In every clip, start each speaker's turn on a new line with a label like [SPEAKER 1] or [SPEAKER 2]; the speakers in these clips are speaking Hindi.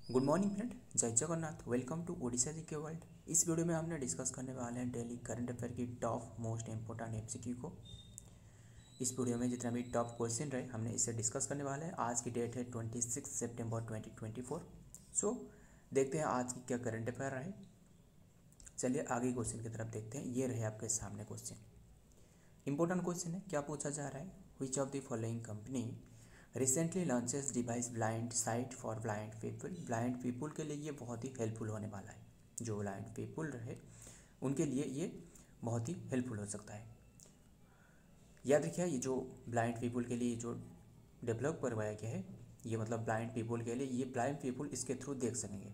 [SPEAKER 1] गुड मॉर्निंग फ्रेंड, जय जगन्नाथ। वेलकम टू ओडिशा जी के वर्ल्ड। इस वीडियो में हमने डिस्कस करने वाले हैं डेली करंट अफेयर की टॉप मोस्ट इंपोर्टेंट एमसीक्यू को। इस वीडियो में जितना भी टॉप क्वेश्चन रहे हमने इसे डिस्कस करने वाले हैं। आज की डेट है 26 सितंबर 2024। सो देखते हैं आज की क्या करंट अफेयर रहे। चलिए आगे क्वेश्चन की तरफ देखते हैं। ये रहे आपके सामने क्वेश्चन। इंपॉर्टेंट क्वेश्चन है। क्या पूछा जा रहा है? Which of the following company recently launches device blind sight for blind people. Blind people के लिए ये बहुत ही हेल्पफुल होने वाला है। जो ब्लाइंड पीपल रहे उनके लिए ये बहुत ही हेल्पफुल हो सकता है। याद रखिए, ये जो ब्लाइंड पीपल के लिए जो डेवलप करवाया गया है, ये मतलब ब्लाइंड पीपल के लिए, ये ब्लाइंड पीपल इसके थ्रू देख सकेंगे।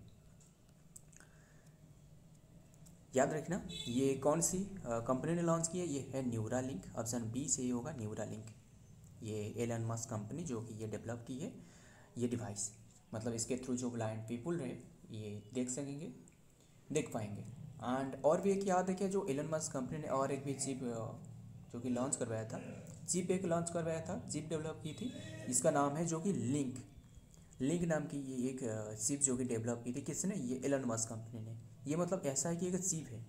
[SPEAKER 1] याद रखना, ये कौन सी कंपनी ने लॉन्च किया? ये है न्यूरालिंक। ऑप्शन बी सही होगा, न्यूरालिंक। ये एलन मस्क कंपनी जो कि ये डेवलप की है ये डिवाइस, मतलब इसके थ्रू जो ब्लाइंड पीपल रहे ये देख सकेंगे, देख पाएंगे। एंड और भी एक याद रखिए, जो एलन मस्क कंपनी ने और एक भी चिप जो कि लॉन्च करवाया था, चिप एक लॉन्च करवाया था, चिप डेवलप की थी। इसका नाम है जो कि लिंक। लिंक नाम की ये एक चिप जो कि डेवलप की थी किसने? ये एलन मस्क कंपनी ने। ये मतलब ऐसा है कि एक चिप है,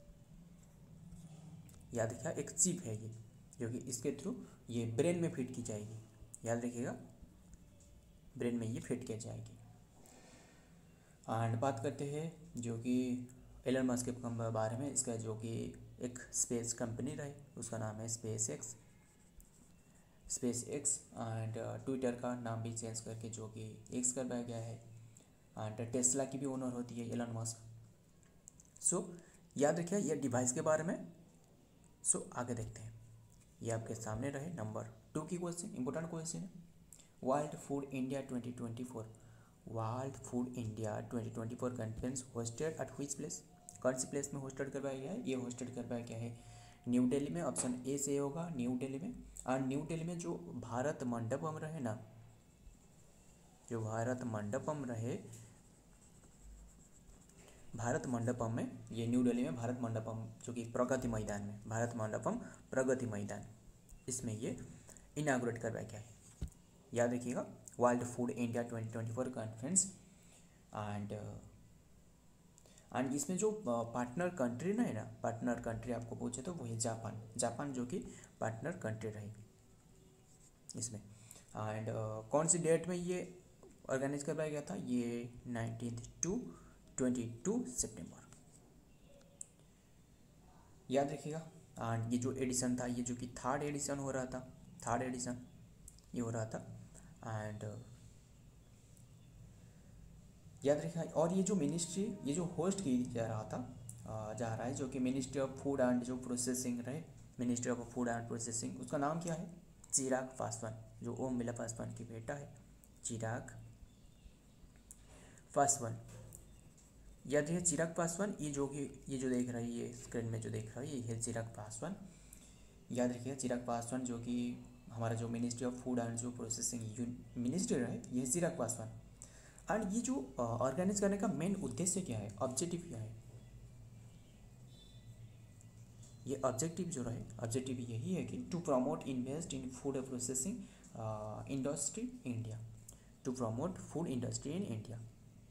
[SPEAKER 1] याद रखिए एक चिप है ये, जो कि इसके थ्रू ये ब्रेन में फिट की जाएगी। याद रखिएगा, ब्रेन में ये फिट की जाएगी। एंड बात करते हैं जो कि एलन मस्क के बारे में। इसका जो कि एक स्पेस कंपनी रही उसका नाम है स्पेस एक्स। एंड ट्विटर का नाम भी चेंज करके जो कि एक्स करवाया गया है। एंड टेस्ला की भी ओनर होती है एलन मस्क। सो याद रखिए ये डिवाइस के बारे में। सो आगे देखते हैं। ये आपके सामने रहे नंबर 2 की क्वेश्चन, इंपॉर्टेंट क्वेश्चन है। World food India 2024, world food India 2024 conference hosted at which place? कौन सी प्लेस में होस्टेड करवाया गया है? ये होस्टेड करवाया गया है न्यू दिल्ली में। ऑप्शन ए से होगा न्यू दिल्ली में। और न्यू दिल्ली में जो भारत मंडपम रहे ना, जो भारत मंडपम रहे, भारत मंडपम में, ये न्यू दिल्ली में भारत मंडपम जो कि प्रगति मैदान में, भारत मंडपम प्रगति मैदान, इसमें ये इनाग्रेट करवाया गया है। याद रखिएगा, world food India 2024 conference. And इसमें जो पार्टनर कंट्री ना है ना, पार्टनर कंट्री आपको पूछे तो वही जापान जो कि पार्टनर कंट्री रही इसमें। एंड कौन सी डेट में ये ऑर्गेनाइज करवाया गया था? ये 19 टू 22 सितंबर। याद रखिएगा। एंड ये जो एडिशन था, ये जो कि थर्ड एडिशन हो रहा था, थर्ड एडिशन ये हो रहा था। एंड याद रखिएगा। और ये जो मिनिस्ट्री, ये जो होस्ट की जा रहा है जो कि मिनिस्ट्री ऑफ फूड एंड जो प्रोसेसिंग रहे, ministry of food and processing, उसका नाम क्या है? चिराग पासवान, जो ओम बिरला पासवान की बेटा है, चिराग पासवान। याद रखिए चिराग पासवान, ये जो देख रहा है, ये स्क्रीन में जो देख रहा है, ये है चिराग पासवान। याद रखिएगा चिराग पासवान जो कि हमारा जो मिनिस्ट्री ऑफ फूड एंड जो प्रोसेसिंग मिनिस्ट्री रहे, ये चिराग पासवान। एंड ये जो ऑर्गेनाइज करने का मेन उद्देश्य क्या है, ऑब्जेक्टिव क्या है? ये ऑब्जेक्टिव जो रहे, ऑब्जेक्टिव यही है कि to promote invest in food processing industry India, to promote food industry in India,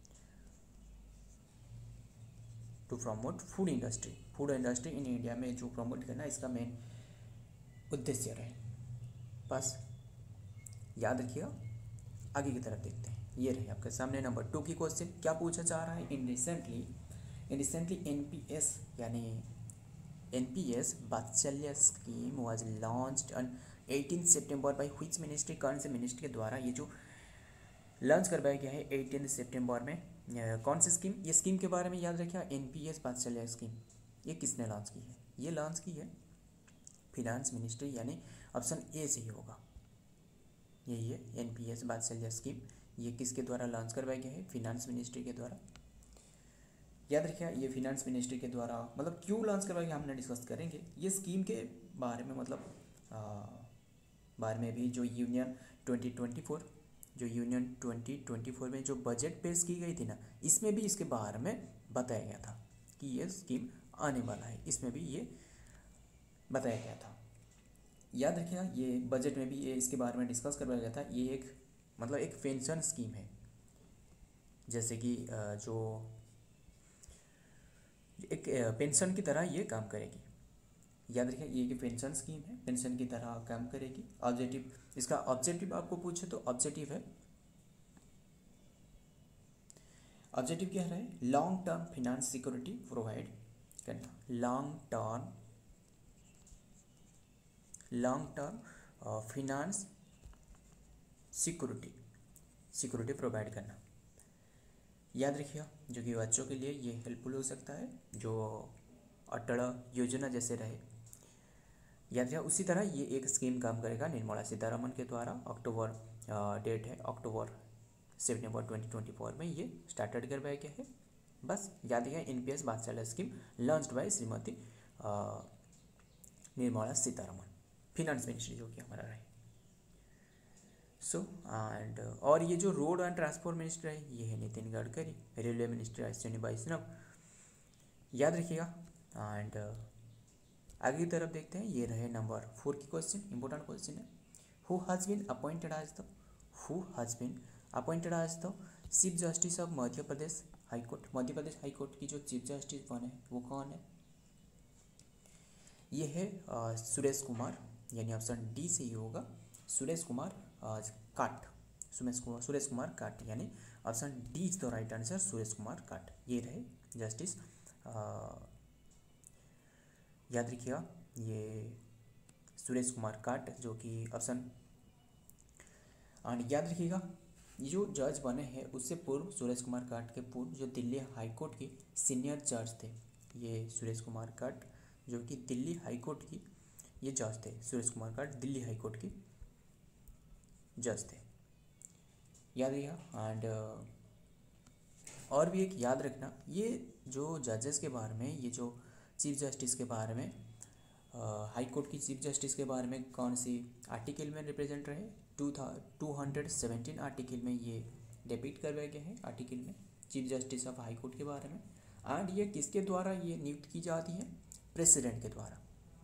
[SPEAKER 1] to promote food industry in India में जो प्रमोट करना, इसका मेन उद्देश्य रहे। बस याद रखिएगा। आगे की तरफ देखते हैं। ये रहे आपके सामने नंबर 2 की क्वेश्चन। क्या पूछा जा रहा है? इन रिसेंटली एनपीएस यानी NPS Vatsalya scheme was launched on 18 September by which ministry? कौन से मिनिस्ट्री के द्वारा ये जो लॉन्च करवाया गया है 18 सितंबर में? कौन सी स्कीम? ये स्कीम के बारे में याद रखिए, एनपीएस वात्सल्य स्कीम, ये किसने लॉन्च की है? ये लॉन्च की है फिनांस मिनिस्ट्री, यानी ऑप्शन ए से ही होगा। यही है एनपीएस वात्सल्य स्कीम। ये किसके द्वारा लॉन्च करवाया गया है? फिनांस मिनिस्ट्री के द्वारा। याद रखिए ये फिनांस मिनिस्ट्री के द्वारा, मतलब क्यों लॉन्च करवाया गया हमने डिस्कस करेंगे ये स्कीम के बारे में। मतलब बारे में भी जो यूनियन 2024 में जो बजट पेश की गई थी ना, इसमें भी इसके बारे में बताया गया था कि ये स्कीम आने वाला है, इसमें भी ये बताया गया था। याद रखिएगा ये बजट में भी ये इसके बारे में डिस्कस करवाया गया था। ये एक मतलब एक पेंशन स्कीम है, जैसे कि जो एक पेंशन की तरह ये काम करेगी। याद रखिए ये कि पेंशन स्कीम है, पेंशन की तरह काम करेगी। ऑब्जेक्टिव, इसका ऑब्जेक्टिव आपको पूछे तो ऑब्जेक्टिव है, ऑब्जेक्टिव क्या है, long term finance security provide करना, long term finance security provide करना। याद रखिए जो कि बच्चों के लिए ये हेल्पफुल हो सकता है, जो अटल योजना जैसे रहे। याद रखिए उसी तरह ये एक स्कीम काम करेगा निर्मला सीतारमन के द्वारा। अक्टूबर डेट है, अक्टूबर सितंबर 2024 में ये स्टार्टेड करवाया गया है। बस याद रखिए एनपीएस बादशाह scheme launched by Shrimati Nirmala Sitharaman, finance ministry जो कि हमारा रहे। सो एंड और ये जो रोड एंड ट्रांसपोर्ट मिनिस्टर है ये है नितिन गडकरी, रेलवे मिनिस्टर अश्विनी वैष्णव। याद रखिएगा। एंड आगे की तरफ देखते हैं, ये रहे नंबर 4 की क्वेश्चन, इंपॉर्टेंट क्वेश्चन है। Who has been appointed as the chief justice of Madhya Pradesh high court. Madhya Pradesh high court की जो चीफ जस्टिस बने वो कौन है? ये है सुरेश कुमार, यानी ऑप्शन डी से ही होगा, सुरेश कुमार काट, सुरेश कुमार काट, यानी option D is the right answer, Suresh Kumar Kait ये रहे जस्टिस। याद रखिएगा ये सुरेश कुमार काट जो कि ऑप्शन। एंड याद रखिएगा ये जो जज बने हैं उससे पूर्व, सुरेश कुमार काट के पूर्व जो दिल्ली हाई कोर्ट के सीनियर जज थे, ये सुरेश कुमार काट जो कि दिल्ली हाई कोर्ट की ये जज थे। सुरेश कुमार काट दिल्ली हाई कोर्ट की जज थे, याद रखिएगा। एंड और भी एक याद रखना, ये जो जजेस के बारे में, ये जो चीफ जस्टिस के बारे में, हाई कोर्ट की चीफ जस्टिस के बारे में कौन सी आर्टिकल में रिप्रेजेंट रहे? 217 आर्टिकल में ये डेपिक्ट करवाए गए हैं, आर्टिकल में chief justice of high court के बारे में। एंड ये किसके द्वारा ये नियुक्त की जाती है? प्रेसिडेंट के द्वारा,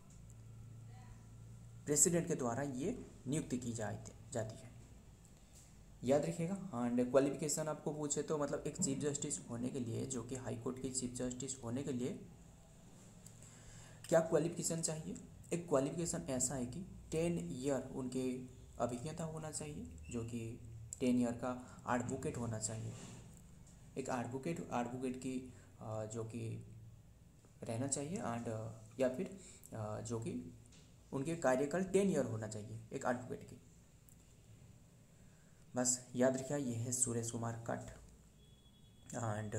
[SPEAKER 1] प्रेसिडेंट के द्वारा ये नियुक्त की जाती है, याद रखिएगा। एंड क्वालिफिकेशन आपको पूछे तो मतलब एक चीफ जस्टिस होने के लिए, जो कि हाई कोर्ट के चीफ जस्टिस होने के लिए क्या क्वालिफिकेशन चाहिए? एक क्वालिफिकेशन ऐसा है कि 10 ईयर उनके अभिज्ञता होना चाहिए, जो कि 10 ईयर का एडवोकेट होना चाहिए, एक एडवोकेट की जो कि रहना चाहिए। एंड या फिर जो कि उनके कार्यकाल 10 ईयर होना चाहिए एक एडवोकेट की। बस याद रखिए ये है सुरेश कुमार काट। एंड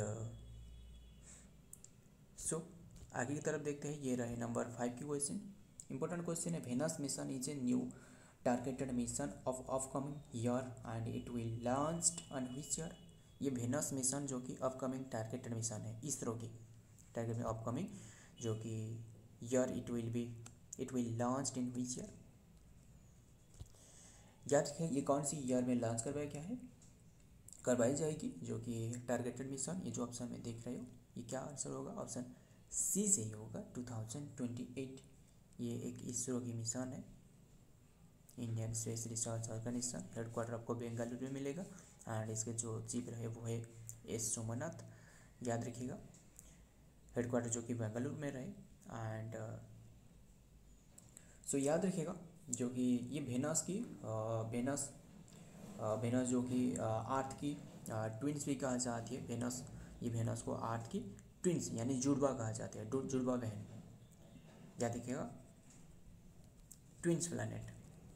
[SPEAKER 1] सो आगे की तरफ देखते हैं, ये रहे नंबर 5 की क्वेश्चन, इंपॉर्टेंट क्वेश्चन है। Venus mission is a new targeted mission of upcoming year and it will launched on which year? ये वेनस मिशन जो कि अपकमिंग टारगेटेड मिशन है, इसरो की टारगेट में अपकमिंग जो कि year it will launched in which year? याद रखें ये कौन सी ईयर में लॉन्च करवाई जाएगी, जो कि टारगेटेड मिशन, ये जो ऑप्शन में देख रहे हो ये क्या आंसर होगा? ऑप्शन सी से ही होगा, 2028। ये एक इसरो की मिशन है, Indian space research organisation. Headquarter आपको बेंगलुरु में मिलेगा। एंड इसके जो चीफ रहे वो है एस सोमनाथ, याद रखिएगा, हेडक्वार्टर जो कि बेंगलुरु में रहे। एंड सो याद रखिएगा जो कि ये वेनस जो कि अर्थ की ट्विंस भी कहा जाती है। वेनस को अर्थ की ट्विंस यानी जुड़वा कहा जाता है, जुड़वा बहन, याद रखिएगा, ट्विंस प्लैनेट,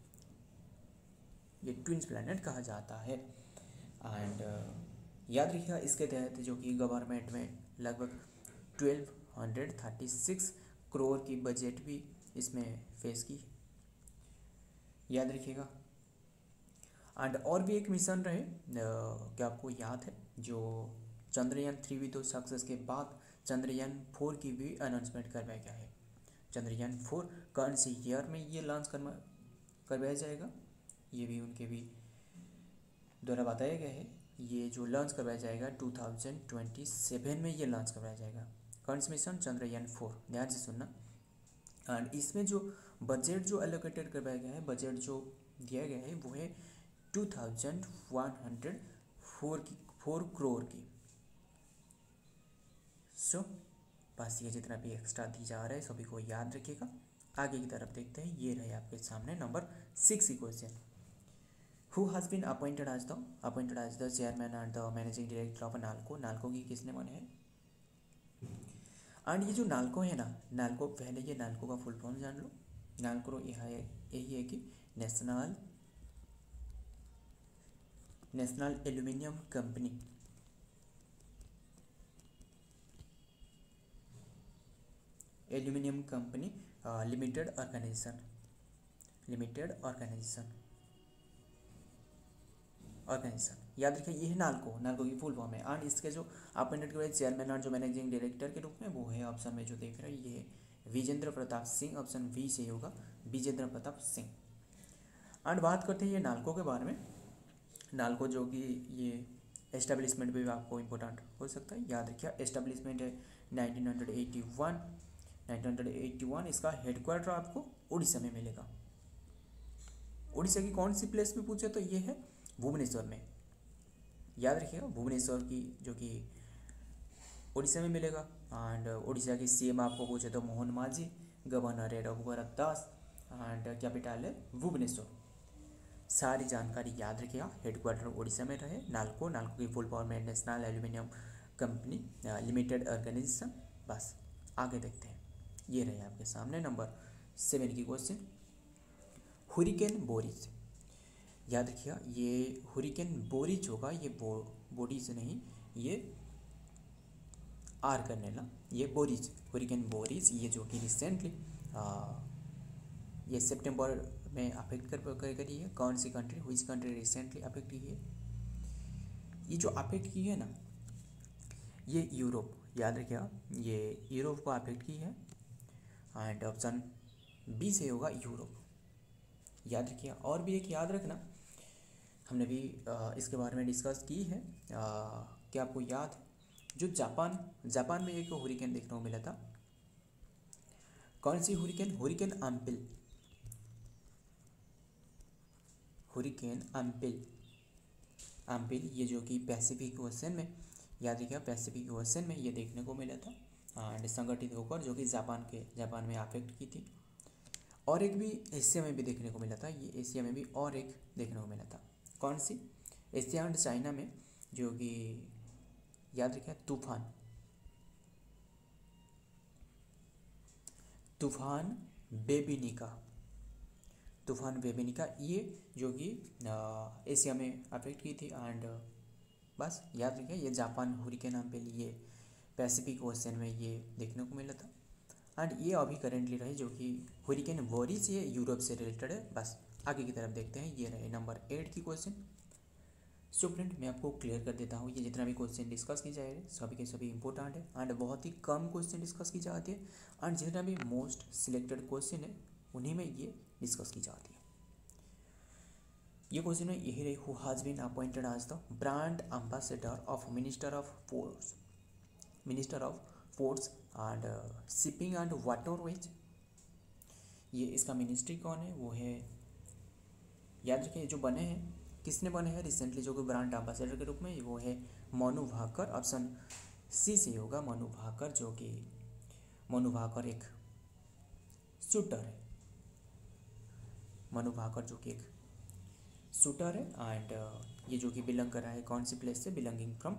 [SPEAKER 1] ये ट्विंस प्लैनेट कहा जाता है। एंड याद रखिएगा इसके तहत जो कि गवर्नमेंट में लगभग 1236 करोड़ की बजट भी इसमें फेस की, याद रखिएगा। एंड और भी एक मिशन रहे, क्या आपको याद है, जो चंद्रयान 3 भी तो सक्सेस के बाद चंद्रयान 4 की भी अनाउंसमेंट करवाया गया है। चंद्रयान 4 कौन सी ईयर में ये लॉन्च करवाया जाएगा, ये भी उनके भी द्वारा बताया गया है। ये जो लॉन्च करवाया जाएगा 2027 में ये लॉन्च करवाया जाएगा। कौन सा मिशन? चंद्रयान 4, ध्यान से सुनना। एंड इसमें जो बजट जो एलोकेटेड करवाया गया है, बजट जो दिया गया है वो है 2104 4 करोड़ की। सो बस ये जितना भी एक्स्ट्रा दी जा रहा है सभी को याद रखिएगा। आगे की तरफ देखते हैं, ये रहे आपके सामने नंबर 6 की question. Who has been appointed as the chairman and the managing director of NALCO. NALCO की किसने बने हैं? एंड ये जो नाल्को है ना, नाल्को, पहले ये नाल्को का फुल फॉर्म जान लो। नाल्को यही है कि national aluminium company. Aluminium company limited organisation याद रखिए, ये है नाल्को की फुल फॉर्म है। एंड इसके जो अपॉइंटेड के चेयरमैन और जो मैनेजिंग डायरेक्टर के रूप में वो है ऑप्शन में जो देख रहे हैं ये विजेंद्र प्रताप सिंह, ऑप्शन बी से होगा विजेंद्र प्रताप सिंह। एंड बात करते हैं ये नाल्को के बारे में। नाल्को जो कि ये एस्टेब्लिशमेंट भी आपको इम्पोर्टेंट हो सकता है, याद रखिए एस्टेब्लिशमेंट है 1981। इसका हेडक्वार्टर आपको उड़ीसा में मिलेगा। उड़ीसा की कौन सी प्लेस में पूछे तो ये है भुवनेश्वर में। याद रखिएगा भुवनेश्वर की जो कि उड़ीसा में मिलेगा। एंड उड़ीसा की सीएम आपको पूछे तो मोहन माझी, गवर्नर है रघुवर दास एंड कैपिटल है भुवनेश्वर। सारी जानकारी याद रखिएगा। हेडक्वार्टर उड़ीसा में रहे नाल्को की फुल फॉर्म है national aluminium company limited organisation. बस आगे देखते हैं, ये रहे आपके सामने नंबर 7 की क्वेश्चन। Hurricane Boris. याद रखिएगा ये हुरिकेन बोरिस होगा, ये बोरिस नहीं, ये आर करने ला, ये बोरिस, हुरिकेन बोरिस। ये जो कि रिसेंटली ये सितंबर में अफेक्ट कर करी है। कौन सी country, which country recently affect की है? ये जो अफेक्ट की है ना, ये यूरोप। याद रखिएगा ये यूरोप को अफेक्ट की है। एंड ऑप्शन बी से होगा यूरोप। याद रखिए। और भी एक याद रखना, हमने भी इसके बारे में डिस्कस की है। क्या आपको याद है जो जापान में एक हुरिकेन देखने को मिला था? कौन सी हुरिकेन? हुरिकेन आम्पिल। ये जो कि पैसिफिक ओशन में, याद रखिए पैसिफिक ओशन में ये देखने को मिला था एंड संगठित होकर, जो कि जापान में अफेक्ट की थी। और एक भी एशिया में भी देखने को मिला था। ये एशिया में भी और एक देखने को मिला था। कौन सी? एशिया एंड चाइना में, जो कि याद रखिए तूफान बेबिनिका, ये जो कि एशिया में अफेक्ट की थी। एंड बस याद रखिए ये जापान हुरिकेन आम्पिल ये पैसिफिक ओशन में ये देखने को मिला था। एंड ये अभी करेंटली रहे जो कि हुरिकेन बोरिस, ये यूरोप से रिलेटेड है। बस आगे की तरफ देखते हैं, ये रहे नंबर 8 की क्वेश्चन। सो फ्रेंड मैं आपको क्लियर कर देता हूँ, ये जितना भी क्वेश्चन डिस्कस की जाए सभी के सभी इंपॉर्टेंट है एंड बहुत ही कम क्वेश्चन डिस्कस की जाती है। एंड जितना भी मोस्ट सिलेक्टेड क्वेश्चन है उन्हीं में ये डिस्कस की जाती है। ये क्वेश्चन है, यही रही, who has been appointed as the brand ambassador of minister of ports and shipping and waterways. ये इसका मिनिस्ट्री कौन है? वो है, याद रखिए जो बने हैं, किसने बने हैं रिसेंटली जो कि ब्रांड एम्बेसडर के रूप में, वो है मनु भाकर। ऑप्शन सी से होगा मनु भाकर, जो कि मनु भाकर एक शूटर है। मनु भाकर जो कि एक शूटर है एंड ये जो कि बिलोंग कर रहा है कौन सी प्लेस से? बिलोंगिंग फ्रॉम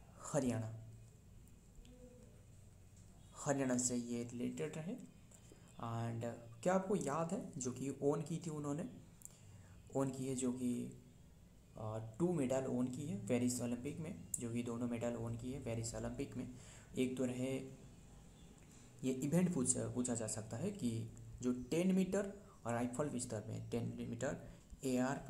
[SPEAKER 1] हरियाणा से ये रिलेटेड रहे। एंड क्या आपको याद है जो कि ओन की थी, उन्होंने ओन की है, जो कि 2 मेडल ओन की है पेरिस ओलंपिक में, जो कि दोनों मेडल ओन की है पेरिस ओलंपिक में। एक तो रहे, ये इवेंट पूछा जा सकता है कि जो 10 मीटर और राइफल पिस्तल में 10 मीटर एआर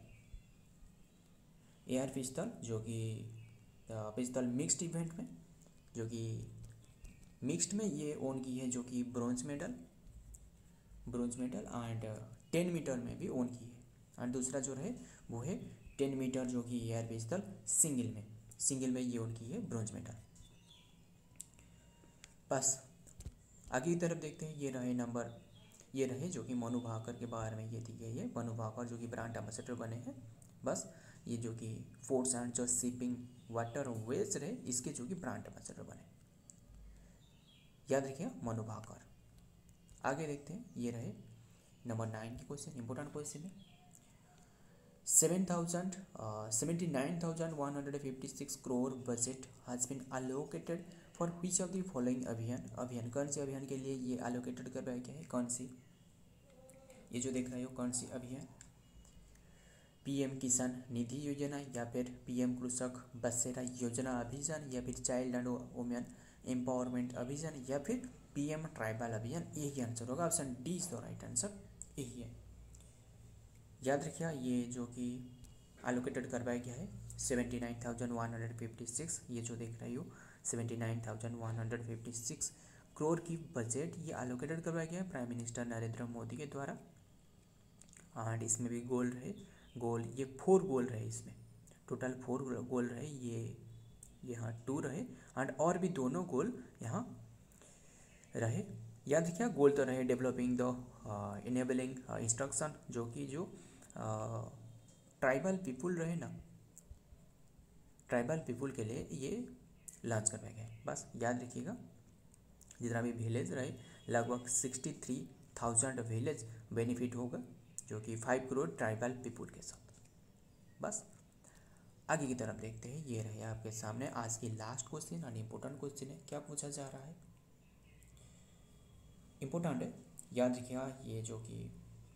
[SPEAKER 1] पिस्तल, जो कि पिस्तल मिक्स्ड इवेंट में, जो कि मिक्स्ड में ये ओन की है, जो कि ब्रॉन्ज मेडल एंड 10 मीटर में भी ओन की है। एंड दूसरा जो रहे वो है 10 मीटर, जो कि एयर पिस्तल सिंगल में ये ओन की है ब्रॉन्ज मेडल। बस आगे की तरफ देखते हैं, ये रहे जो कि मनु भाकर के बारे में ये दी गई है। मनु भाकर जो कि ब्रांड एम्बेसडर बने हैं। बस ये जो कि फोर्ट्स एंड जो शिपिंग वाटरवेज रहे इसके जो कि ब्रांड एम्बेसडर बने। याद रखिएगा मनु भाकर। आगे देखते हैं, ये रहे नंबर 9 की क्वेश्चन, इंपॉर्टेंट क्वेश्चन है। 79,156 crore budget has been allocated for which of the following अभियान कौन से अभियान के लिए ये allocated कर रहा है, क्या है, कौन सी, ये जो देख रहे हो कौन सी अभियान, पीएम किसान निधि योजना या फिर पीएम कृषक बसेरा योजना अभियान या फिर चाइल्ड एंड वुमेन एम्पावरमेंट अभियान या फिर पीएम ट्राइबल अभियान, यही आंसर होगा। Option D is the right answer, यही है। याद रखिए ये जो कि एलोकेटेड करवाया गया है 79,156, ये जो देख रहे हो 79,156 करोड़ की बजट ये एलोकेटेड करवाया गया है प्राइम मिनिस्टर नरेंद्र मोदी के द्वारा। एंड इसमें भी गोल रहे, गोल ये 4 गोल रहे, इसमें टोटल 4 गोल रहे, ये यहाँ 2 रहे एंड और भी दोनों गोल यहाँ रहे। याद रखिए गोल तो रहे डेवलपिंग द इनेबलिंग इंस्ट्रक्शन, जो कि जो ट्राइबल पीपुल रहे ना, ट्राइबल पीपुल के लिए ये लॉन्च करवाया गया है। बस याद रखिएगा जितना भी विलेज रहे लगभग 63,000 विलेज बेनिफिट होगा, जो कि 5 करोड़ ट्राइबल पीपुल के साथ। बस आगे की तरफ देखते हैं, ये रहे आपके सामने आज की लास्ट क्वेश्चन और इम्पोर्टेंट क्वेश्चन है। क्या पूछा जा रहा है, इम्पोर्टेंट है, याद रखिएगा ये जो कि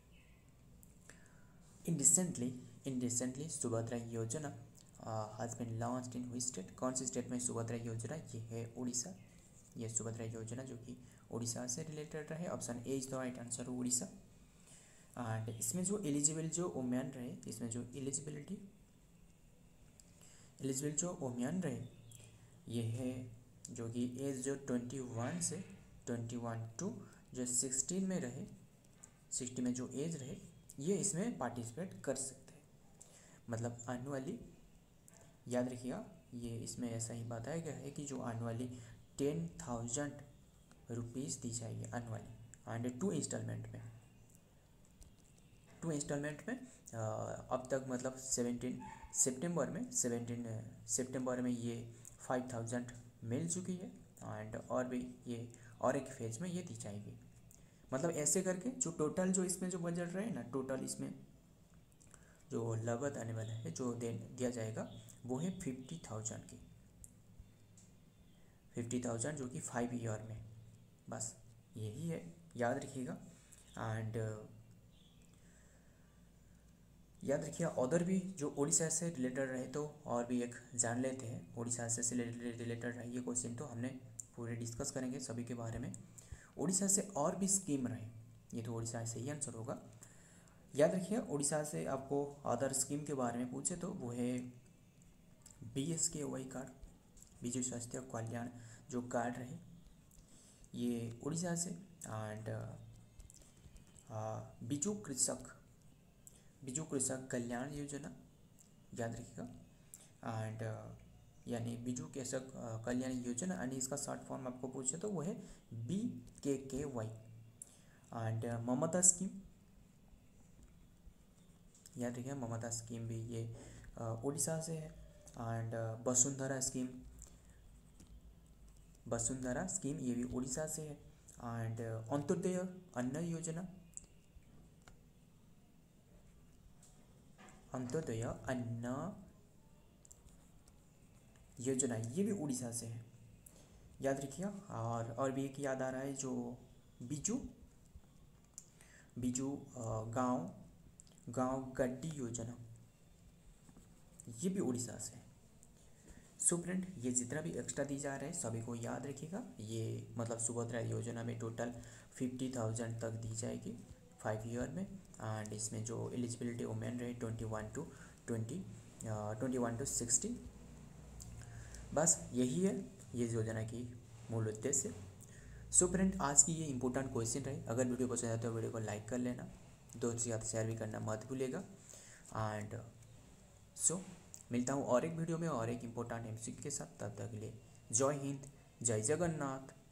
[SPEAKER 1] indecently Subhadra Yojana has been launched in which state, कौन सी स्टेट में सुभद्रा योजना, ये है उड़ीसा। ये सुभद्रा योजना जो कि उड़ीसा से रिलेटेड रहे, option A is the right answer, Odisha. And इसमें जो एलिजिबल जो वुमेन रहे, इसमें जो एलिजिबल जो वुमेन रहे ये है जो कि एज जो 21 से 21 टू जो 16 में रहे, 60 में जो एज रहे ये इसमें पार्टिसिपेट कर सकते हैं, मतलब एनुअली। याद रखिएगा ये इसमें ऐसा ही बताया गया है कि जो एनुअली 10,000 रुपीज़ दी जाएगी एनुअली एंड 2 इंस्टॉलमेंट में अब तक मतलब 17 सितंबर में ये 5,000 मिल चुकी है एंड और भी ये और एक फेज में ये दी जाएगी। मतलब ऐसे करके जो टोटल जो इसमें जो बजट रहे ना, टोटल इसमें जो लागत आने वाला है जो दिया जाएगा वो है 50,000 की, 50,000 जो कि 5 ईयर में। बस यही है, याद रखिएगा। एंड याद रखिए अदर भी जो उड़ीसा से रिलेटेड रहे तो और भी एक जान लेते हैं, उड़ीसा से रिलेटेड रहे ये क्वेश्चन तो हमने पूरे डिस्कस करेंगे सभी के बारे में। उड़ीसा से और भी स्कीम रहे, ये तो उड़ीसा से ही आंसर होगा। याद रखिए उड़ीसा से आपको अदर स्कीम के बारे में पूछे तो वो है BSKY कार्ड, बिजू स्वास्थ्य कल्याण जो कार्ड रहे ये उड़ीसा से। एंड बिजू कृषक कल्याण योजना, याद रखिएगा। एंड यानी बिजू कृषक कल्याण योजना यानी इसका शॉर्ट फॉर्म आपको पूछे तो वो है BKKY। एंड ममता स्कीम, याद रखिए ममता स्कीम भी ये उड़ीसा से है। एंड वसुंधरा स्कीम ये भी उड़ीसा से है। एंड अंत्योदय अन्न योजना ये भी उड़ीसा से है, याद रखिए। और भी एक याद आ रहा है जो बिजू गांव गड्डी योजना ये भी उड़ीसा से है। सो फ्रेंड ये जितना भी एक्स्ट्रा दी जा रहा है सभी को याद रखिएगा, ये मतलब सुभद्रा योजना में टोटल 50,000 तक दी जाएगी 5 ईयर में। एंड इसमें जो एलिजिबिलिटी वुमेन रहे 21 टू 60। बस यही है ये योजना की मूल उद्देश्य। सो फ्रेंड आज की ये इंपॉर्टेंट क्वेश्चन रहे, अगर वीडियो पसंद आए तो वीडियो को लाइक कर लेना, दोस्त के साथ शेयर भी करना मत भूलिएगा। एंड सो मिलता हूँ और एक वीडियो में और एक इम्पोर्टेंट MCQ के साथ, तब तक के लिए जय हिंद, जय जगन्नाथ।